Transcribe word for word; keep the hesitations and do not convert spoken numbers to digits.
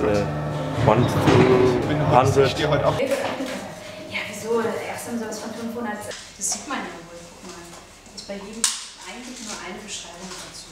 äh, one to hundred. dir heute auch. Ja, wieso? Erst haben sie was von fünfhundert. Das sieht man ja wohl. Guck mal. Das ist bei jedem eigentlich nur eine Beschreibung dazu.